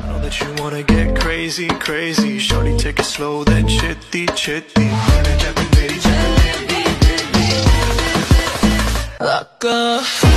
I know that you wanna get crazy, crazy. Shorty, take it slow, then chitty, chitty. Like a